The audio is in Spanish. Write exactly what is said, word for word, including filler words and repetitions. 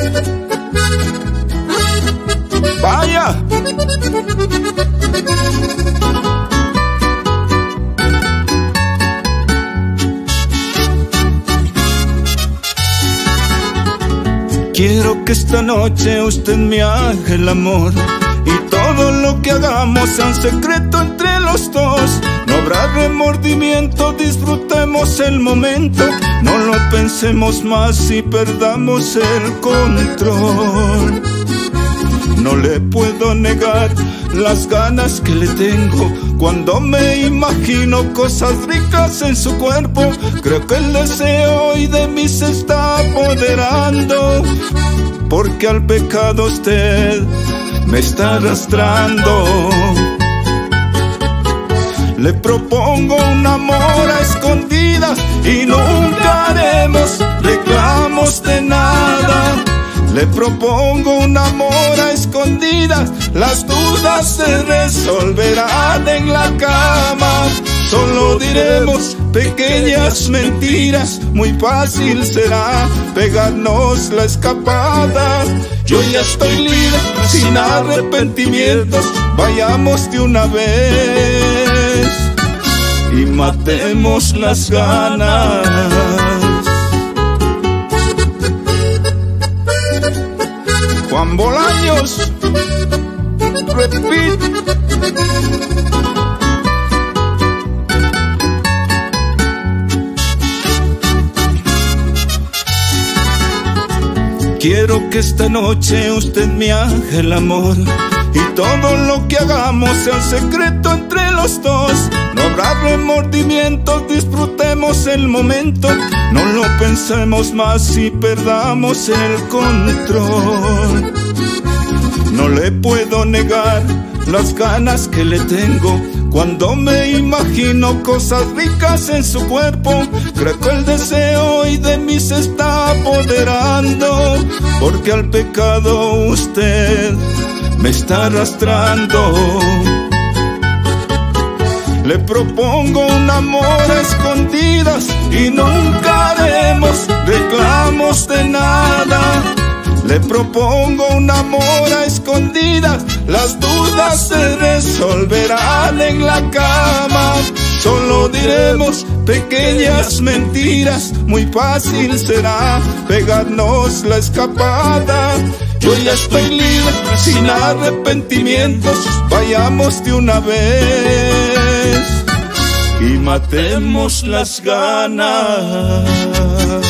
Vaya. Quiero que esta noche usted me haga el amor y todo lo que hagamos sea un secreto entre los dos. No habrá remordimiento, disfrutemos el momento. No lo pensemos más y perdamos el control. No le puedo negar las ganas que le tengo cuando me imagino cosas ricas en su cuerpo. Creo que el deseo hoy de mí se está apoderando, porque al pecado usted me está arrastrando. Le propongo un amor a escondidas y nunca haremos reclamos de nada. Le propongo un amor a escondidas, las dudas se resolverán en la cama. Solo diremos pequeñas mentiras, muy fácil será pegarnos la escapada. Yo ya estoy libre, sin arrepentimientos, vayamos de una vez y matemos las ganas. Juan Bolaños, repite. Quiero que esta noche usted me haga el amor y todo lo que hagamos sea un secreto entre los dos. No habrá remordimientos, disfrutemos el momento. No lo pensemos más y perdamos el control. No le puedo negar las ganas que le tengo cuando me imagino cosas ricas en su cuerpo. Creo que el deseo hoy de mí se está apoderando, porque al pecado usted me está arrastrando. Le propongo un amor a escondidas y nunca haremos reclamos de nada. Le propongo un amor a escondidas, las dudas se resolverán en la cama. Solo diremos pequeñas mentiras, muy fácil será pegarnos la escapada. Yo ya estoy libre, sin arrepentimientos, vayamos de una vez y matemos las ganas.